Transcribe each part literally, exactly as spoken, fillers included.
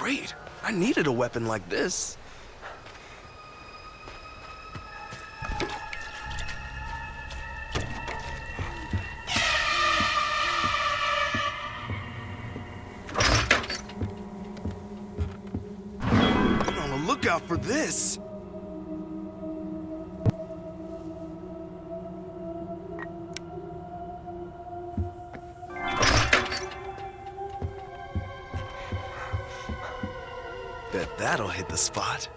great. I needed a weapon like this. I'm on the lookout for this. Bet that'll hit the spot.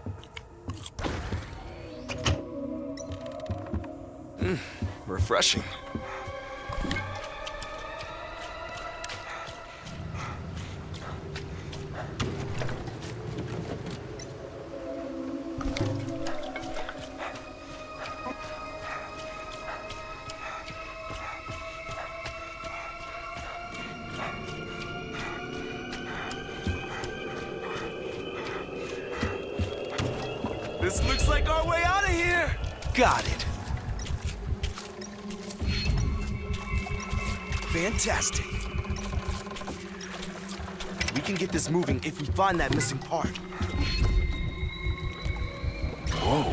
Mmm, refreshing. This looks like our way out of here! Got it. Fantastic. We can get this moving if we find that missing part. Whoa.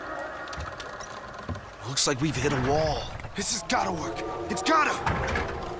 Looks like we've hit a wall. This has gotta work. It's gotta!